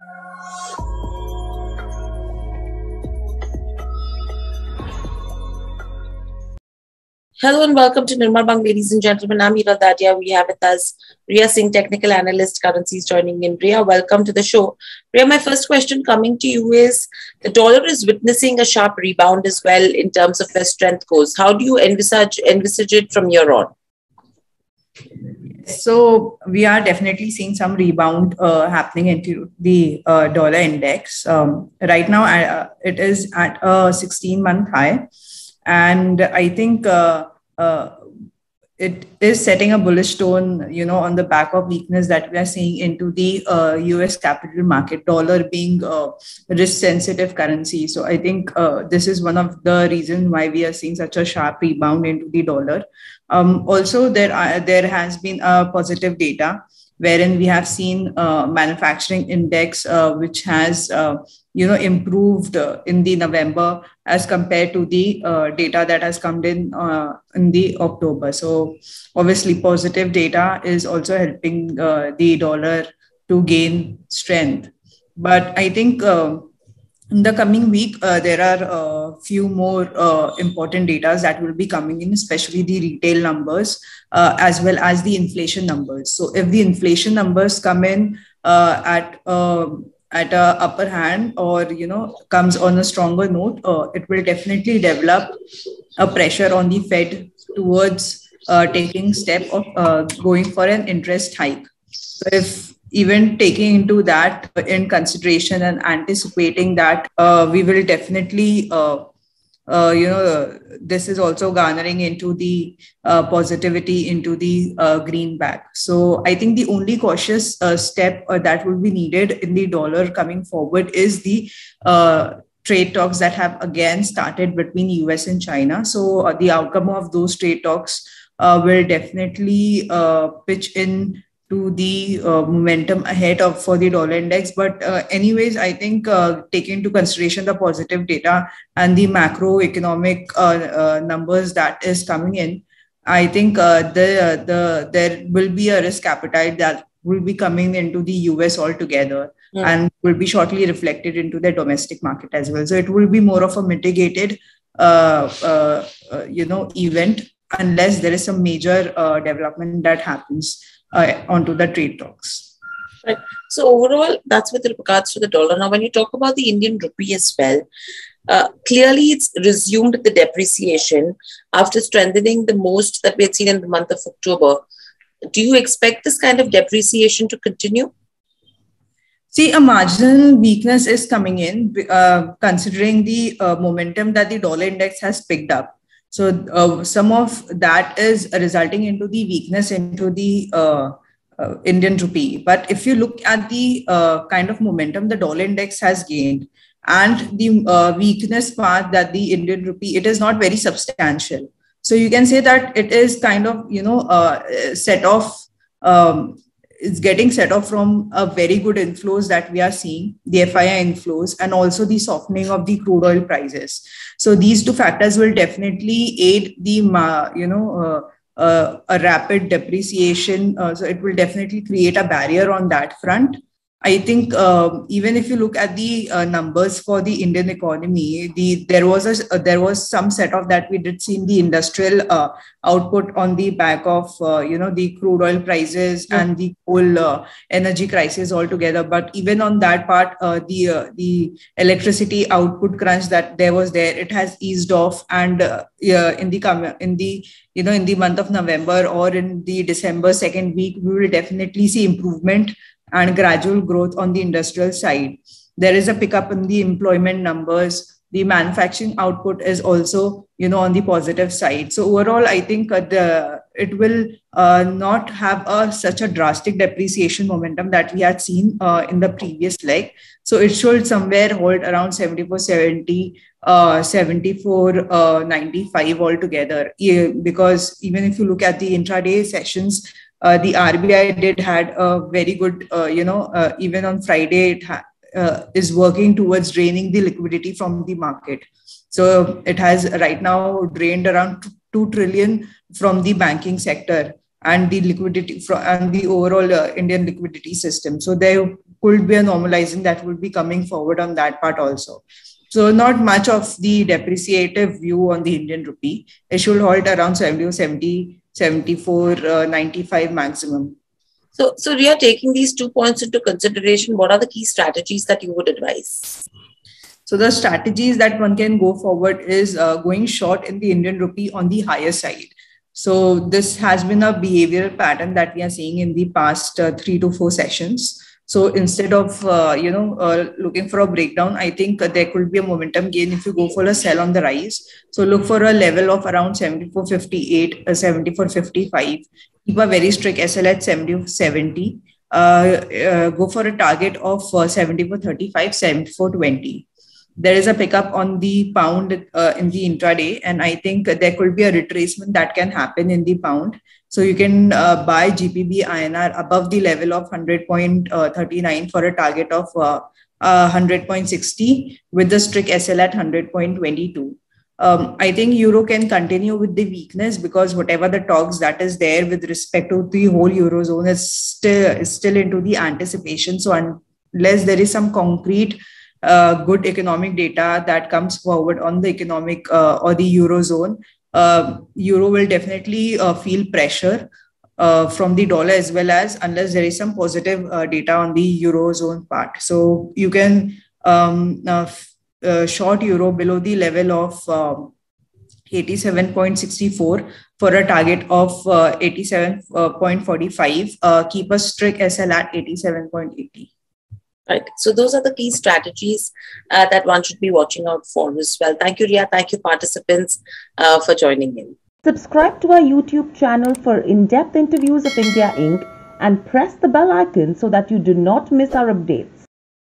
Hello and welcome to Nirmal Bang, ladies and gentlemen. I'm Hira Dadia. We have with us Riya Singh, technical analyst, currencies joining in. Riya, welcome to the show. Riya, my first question coming to you is, the dollar is witnessing a sharp rebound as well in terms of where strength goes. How do you envisage it from here on? So we are definitely seeing some rebound happening into the dollar index. Right now, it is at a 16-month high. And I think it is setting a bullish tone, on the back of weakness that we are seeing into the US capital market, dollar being risk-sensitive currency. So I think this is one of the reasons why we are seeing such a sharp rebound into the dollar. Also, there has been a positive data wherein we have seen manufacturing index, which has improved in the November as compared to the data that has come in the October. So obviously positive data is also helping the dollar to gain strength. But I think in the coming week, there are a few more important data that will be coming in, especially the retail numbers as well as the inflation numbers. So if the inflation numbers come in at a upper hand, or comes on a stronger note, it will definitely develop a pressure on the Fed towards taking step of going for an interest hike. So if even taking into that in consideration and anticipating that, we will definitely this is also garnering into the positivity into the greenback. So I think the only cautious step that will be needed in the dollar coming forward is the trade talks that have again started between US and China. So the outcome of those trade talks will definitely pitch in to the momentum ahead for the dollar index. But anyways, I think taking into consideration the positive data and the macroeconomic numbers that is coming in, I think there will be a risk appetite that will be coming into the US altogether and will be shortly reflected into the domestic market as well. So it will be more of a mitigated event unless there is some major development that happens onto the trade talks. Right. So overall, that's with regards to the dollar. Now, when you talk about the Indian rupee as well, clearly it's resumed the depreciation after strengthening the most that we had seen in the month of October. Do you expect this kind of depreciation to continue? See, a marginal weakness is coming in, considering the momentum that the dollar index has picked up. So some of that is resulting into the weakness into the Indian rupee. But if you look at the kind of momentum the dollar index has gained and the weakness part that the Indian rupee, it is not very substantial. So you can say that it is kind of, set off, it's getting set off from a very good inflows that we are seeing, the FII inflows, and also the softening of the crude oil prices. So these two factors will definitely aid the, a rapid depreciation. So it will definitely create a barrier on that front. I think even if you look at the numbers for the Indian economy, there was some set off that we did see in the industrial output on the back of the crude oil prices and the whole energy crisis altogether. But even on that part, the electricity output crunch that was there, it has eased off, and in the month of November or in the December second week, we will definitely see improvement and gradual growth on the industrial side. There is a pickup in the employment numbers. The manufacturing output is also, on the positive side. So overall, I think it will not have such a drastic depreciation momentum that we had seen in the previous leg. So it should somewhere hold around 74.70, 74.95 altogether. Yeah, because even if you look at the intraday sessions, the RBI did had a very good, even on Friday, it is working towards draining the liquidity from the market. So it has right now drained around 2 trillion from the banking sector. and the liquidity and the overall Indian liquidity system. So there could be a normalizing that would be coming forward on that part also. So not much of the depreciative view on the Indian rupee. It should hold around 70 or 70, 74, 95 maximum. So Riya, taking these 2 points into consideration, what are the key strategies that you would advise? So the strategies that one can go forward is going short in the Indian rupee on the higher side. So this has been a behavioral pattern that we are seeing in the past 3 to 4 sessions. So instead of looking for a breakdown, I think there could be a momentum gain if you go for a sell on the rise. So look for a level of around 74.58, 74.55. Keep a very strict SL at 70.70. Go for a target of 74.35, 74.20. There is a pickup on the pound in the intraday, and I think there could be a retracement that can happen in the pound. So you can buy GBP INR above the level of 100.39 for a target of 100.60 with the strict SL at 100.22. I think euro can continue with the weakness because whatever the talks that is there with respect to the whole eurozone is still into the anticipation. So unless there is some concrete good economic data that comes forward on the economic or the eurozone, euro will definitely feel pressure from the dollar, as well as unless there is some positive data on the eurozone part. So you can short euro below the level of 87.64 for a target of 87.45. Keep a strict SL at 87.80. Right. So those are the key strategies that one should be watching out for as well. Thank you, Riya. Thank you, participants, for joining in. Subscribe to our YouTube channel for in-depth interviews of India Inc. and press the bell icon so that you do not miss our updates.